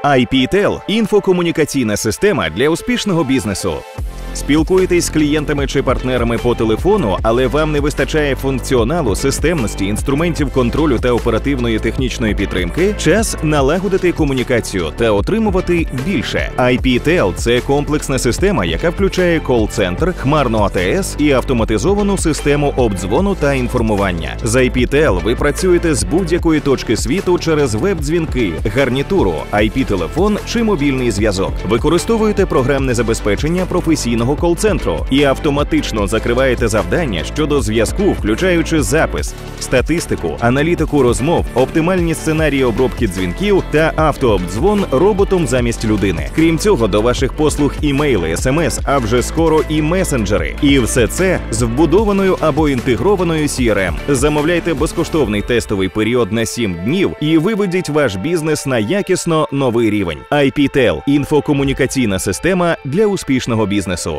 IPTEL – інфокомунікаційна система для успішного бізнесу. Спілкуєтесь з клієнтами чи партнерами по телефону, але вам не вистачає функціоналу, системності, інструментів контролю та оперативної технічної підтримки? Час налагодити комунікацію та отримувати більше. IPTEL – це комплексна система, яка включає кол-центр, хмарну АТС і автоматизовану систему обдзвону та інформування. З IPTEL ви працюєте з будь-якої точки світу через веб-дзвінки, гарнітуру, IP-телефон чи мобільний зв'язок. Використовуєте програмне забезпечення професійного кол-центру і автоматично закриваєте завдання щодо зв'язку, включаючи запис, статистику, аналітику розмов, оптимальні сценарії обробки дзвінків та автообдзвон роботом замість людини. Крім цього, до ваших послуг імейли, смс, а вже скоро і месенджери. І все це з вбудованою або інтегрованою CRM. Замовляйте безкоштовний тестовий період на 7 днів і виведіть ваш бізнес на якісно новий рівень. IPTEL – інфокомунікаційна система для успішного бізнесу.